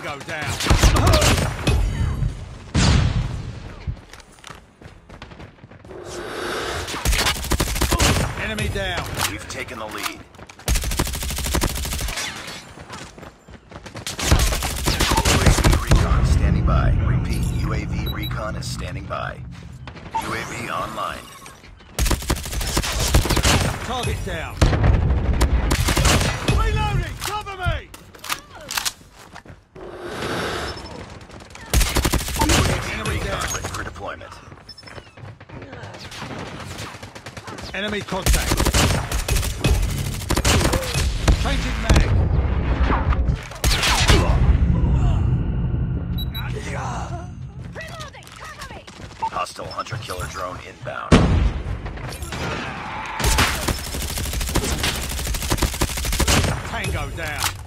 Tango down. Enemy down. We've taken the lead. UAV recon standing by. Repeat, UAV recon is standing by. UAV online. Target down. Reloading! Cover me! UAV recon ready for deployment. Enemy contact. Changing mag. Reloading! Cover me! Hostile hunter-killer drone inbound. Tango down.